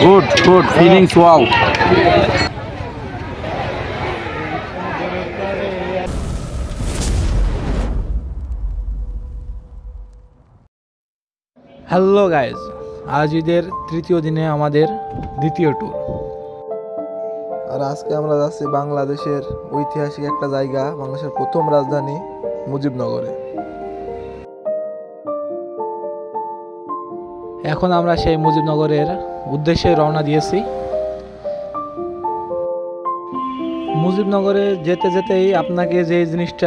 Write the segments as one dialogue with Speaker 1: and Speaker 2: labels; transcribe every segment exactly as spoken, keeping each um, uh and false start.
Speaker 1: Good, good. Feelings wow.
Speaker 2: Hello guys, আজ ঈদের তৃতীয় দিনে আমাদের দ্বিতীয় ট্যুর।
Speaker 3: আর আজকে আমরা যাচ্ছি বাংলাদেশের ঐতিহাসিক একটা জায়গা, বাংলাদেশের প্রথম রাজধানী মুজিবনগরে।
Speaker 2: এখন আমরা সেই মুজিবনগরের উদ্দেশ্যে রওনা দিয়েছি। মুজিবনগরে যেতে যেতেই আপনাকে যে জিনিসটা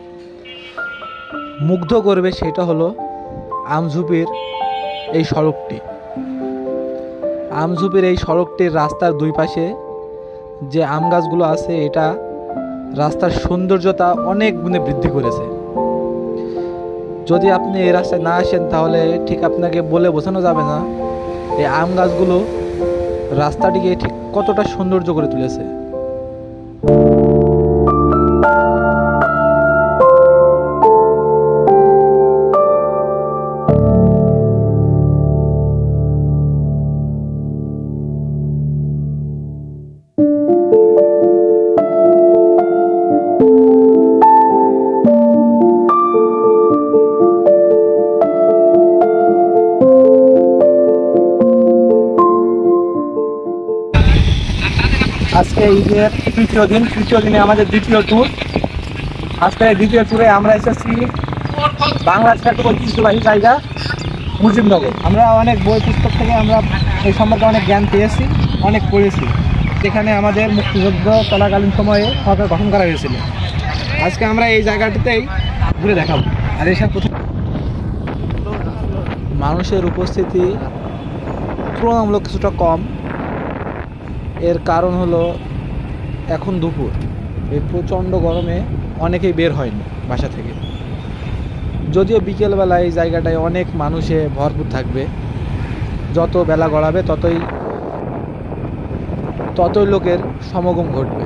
Speaker 2: মুগ্ধ করবে সেটা হলো আমঝুপির এই সড়কটি। আমঝুপির এই সড়কটির রাস্তার দুই পাশে যে আম গাছগুলো আছে, এটা রাস্তার সৌন্দর্যতা অনেক গুণে বৃদ্ধি করেছে। যদি আপনি এই রাস্তায় না আসেন তাহলে ঠিক আপনাকে বলে বোঝানো যাবে না এই আম গাছগুলো রাস্তাটিকে ঠিক কতটা সৌন্দর্য করে তুলেছে। আজকে ঈদের তৃতীয় দিন, তৃতীয় দিনে আমাদের দ্বিতীয় ট্যুর। আজকে দ্বিতীয় ট্যুরে আমরা এসেছি বাংলাদেশের একটা ঐতিহ্যবাহী জায়গা মুজিবনগর। আমরা অনেক বই পুস্তক থেকে আমরা এই সম্পর্কে অনেক জ্ঞান পেয়েছি, অনেক পড়েছি। যেখানে আমাদের মুক্তিযুদ্ধ চলাকালীন সময়ে সরকার গঠন করা হয়েছিল। আজকে আমরা এই জায়গাটিতেই ঘুরে দেখাবো। আর এসব প্রথম মানুষের উপস্থিতি তুলনামূলক কিছুটা কম। এর কারণ হলো এখন দুপুর, এই প্রচণ্ড গরমে অনেকেই বের হয়নি বাসা থেকে। যদিও বিকেলবেলায় এই জায়গাটায় অনেক মানুষে ভরপুর থাকবে। যত বেলা গড়াবে ততই ততই লোকের সমাগম ঘটবে।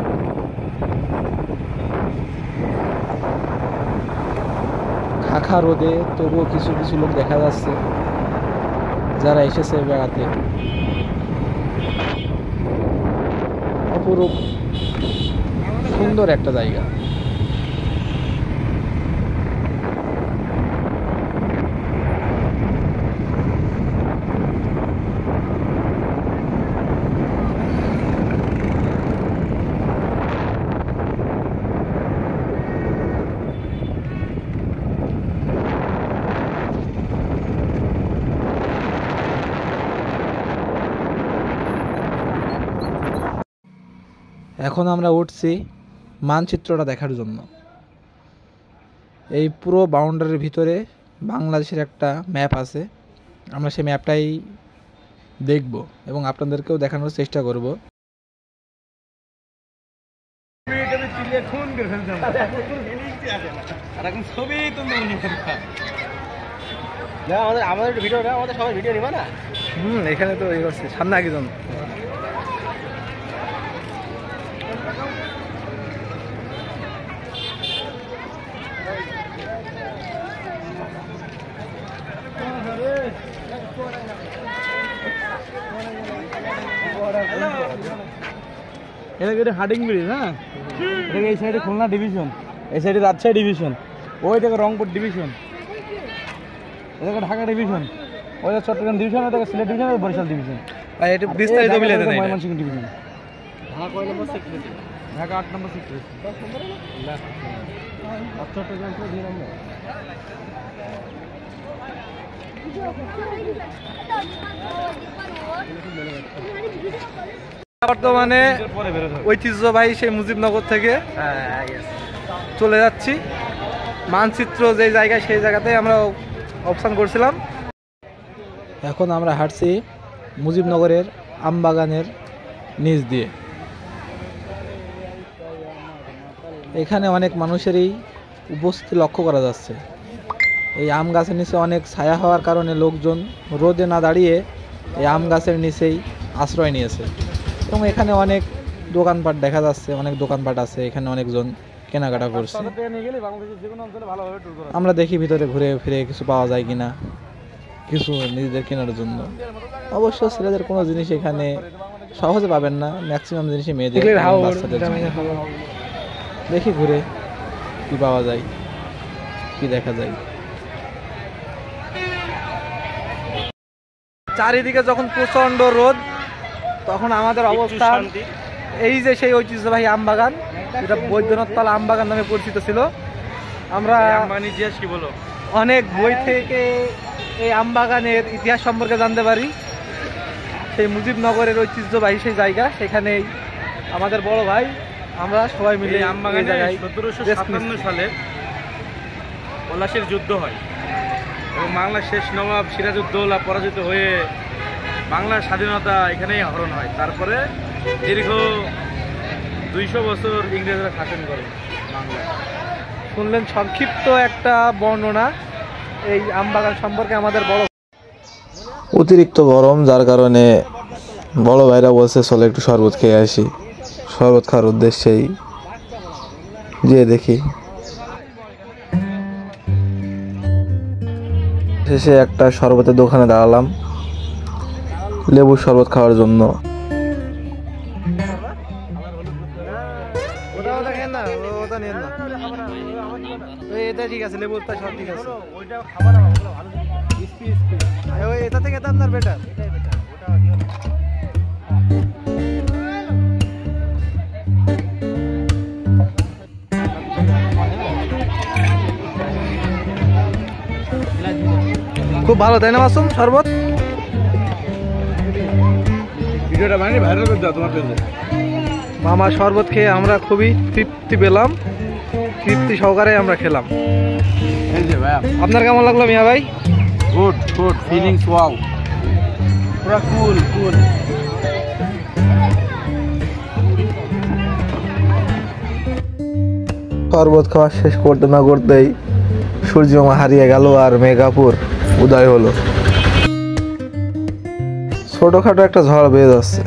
Speaker 2: খাখা রোদে তবুও কিছু কিছু লোক দেখা যাচ্ছে যারা এসেছে বেড়াতে। অপরূপ সুন্দর একটা জায়গা। এখন আমরা উঠছি মানচিত্রটা দেখার জন্য। এই পুরো বাউন্ডারির ভিতরে বাংলাদেশের একটা ম্যাপ আছে। আমরা সেই ম্যাপটাই দেখব এবং আপনাদেরকেও দেখানোর চেষ্টা করব।
Speaker 3: আমাদের ভিডিও না, আমাদের সবাই ভিডিও নিবা না।
Speaker 2: হুম এখানে তো এই করছে সামনে আগে জন।
Speaker 1: এটা হার্ডিং ব্রিজ, হ্যাঁ, এটা এই সাইডে খুলনা ডিভিশন, এই সাইডে রাজশাহী ডিভিশন, ওই থেকে রংপুর ডিভিশন, এটা ঢাকা ডিভিশন, ওই চট্টগ্রাম ডিভিশন, ওই সিলেট ডিভিশন, ওই বরিশাল ডিভিশন।
Speaker 2: আর এটা বিস্তারিত মিলে দেন।
Speaker 1: ময়মনসিংহ ডিভিশন। ঢাকা কয় নম্বর সেক্টর? ঢাকা আট নম্বর সেক্টর। চট্টগ্রাম তো দুই নম্বর।
Speaker 2: বর্তমানে ঐতিহ্যবাহী সেই মুজিবনগর থেকে চলে যাচ্ছি মানচিত্র যে জায়গায়, সেই জায়গাতেই আমরা অবস্থান করছিলাম। এখন আমরা হাঁটছি মুজিবনগরের আমবাগানের নিচ দিয়ে। এখানে অনেক মানুষেরই উপস্থিতি লক্ষ্য করা যাচ্ছে। এই আম গাছের নিচে অনেক ছায়া হওয়ার কারণে লোকজন রোদে না দাঁড়িয়ে এই আম গাছের নিচেই আশ্রয় নিয়েছে। এবং এখানে অনেক দোকানপাট দেখা যাচ্ছে, অনেক দোকানপাট আছে, এখানে অনেকজন কেনাকাটা করছে। আমরা দেখি ভিতরে ঘুরে ফিরে কিছু পাওয়া যায় কিনা।
Speaker 3: কিছু নিজেদের কেনার জন্য। অবশ্য ছেলেদের কোনো জিনিস এখানে সহজে পাবেন না, ম্যাক্সিমাম জিনিসই মেয়েদের এবং বাচ্চাদের জন্য। দেখি ঘুরে কি পাওয়া যায়, কি দেখা যায়।
Speaker 2: চারিদিকে যখন প্রচন্ড রোদ, তখন আমাদের অবস্থা এই যে সেই ঐতিহ্যবাহী আমবাগান, যেটা বৈদ্যনাথতলা আমবাগান নামে পরিচিত ছিল। আমরা অনেক বই থেকে এই আমবাগানের ইতিহাস সম্পর্কে জানতে পারি। সেই মুজিবনগরের ঐতিহ্যবাহী সেই জায়গা, সেখানেই আমাদের বড় ভাই আমরা সবাই মিলে আমবাগানে
Speaker 1: সতেরোশো সাতান্ন সালে পলাশীর যুদ্ধ হয় এবং বাংলার শেষ নবাব সিরাজউদ্দৌলা পরাজিত হয়ে বাংলার স্বাধীনতা এখানেই হরণ হয়। তারপরে দীর্ঘ দুইশো বছর ইংরেজরা শাসন করে বাংলায়।
Speaker 2: শুনলেন সংক্ষিপ্ত একটা বর্ণনা এই আমবাগান সম্পর্কে আমাদের বড়।
Speaker 3: অতিরিক্ত গরম, যার কারণে বড় ভাইরা বলছে চলে একটু শরবত খেয়ে আসি। শরবত খাওয়ার উদ্দেশ্যেই যে দেখি শেষে একটা শরবতের দোকানে দাঁড়ালাম লেবুর শরবত খাওয়ার জন্য।
Speaker 2: এটা ঠিক আছে, লেবুটা সব ঠিক আছে। এটা থেকে এটা আপনার বেটার। খুব ভালো, তাই না মাসুম? শরবত
Speaker 1: ভিডিওটা বানিয়ে ভাইরাল করে দাও তোমার পেজে।
Speaker 2: মামা শরবত খেয়ে আমরা খুবই তৃপ্তি পেলাম, তৃপ্তি সহকারে আমরা খেলাম।
Speaker 1: এই যে ভাই,
Speaker 2: আপনার কেমন লাগলো মিয়া ভাই?
Speaker 1: গুড গুড ফিলিংস, ওয়াও, পুরা কুল কুল।
Speaker 3: শরবত খাওয়া শেষ করতে না করতেই সূর্যমা হারিয়ে গেল আর মেঘাপুর উদয় হলো। ছোটখাটো একটা ঝড় বেয়ে যাচ্ছে।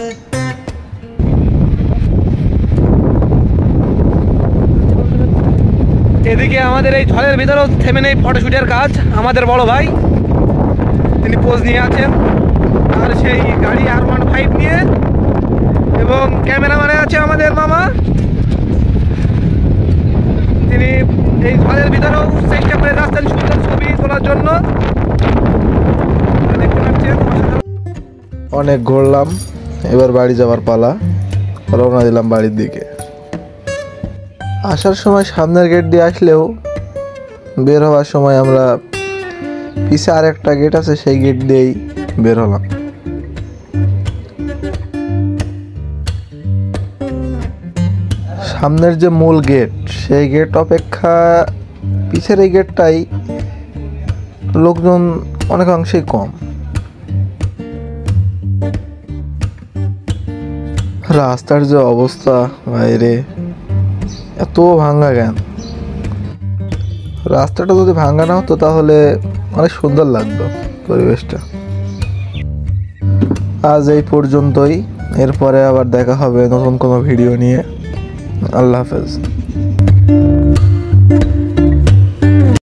Speaker 2: এদিকে আমাদের এই ঝড়ের ভিতরেও থেমে নেই ফটোশুটের কাজ। আমাদের বড় ভাই তিনি পোজ নিয়ে আছেন, আর সেই গাড়ি আর ওয়ান ফাইভ নিয়ে, এবং ক্যামেরাম্যানে আছে আমাদের মামা। তিনি এই ঝড়ের ভিতরেও চেষ্টা করে যাচ্ছেন সুন্দর ছবি তোলার জন্য। দেখতে পাচ্ছেন
Speaker 3: অনেক ঘুরলাম, এবার বাড়ি যাওয়ার পালা। রওনা দিলাম বাড়ির দিকে। আসার সময় সামনের গেট দিয়ে আসলেও বের হওয়ার সময় আমরা পিছে আর একটা গেট আছে, সেই গেট দিয়েই বের হলাম। সামনের যে মূল গেট, সেই গেট অপেক্ষা পিছের এই গেটটাই লোকজন অনেকাংশেই কম। রাস্তার যে অবস্থা বাইরে, এত ভাঙ্গা জ্ঞান। রাস্তাটা যদি ভাঙ্গা না হতো তাহলে অনেক সুন্দর লাগতো পরিবেশটা। আজ এই পর্যন্তই, এরপরে আবার দেখা হবে নতুন কোনো ভিডিও নিয়ে। আল্লাহ হাফেজ।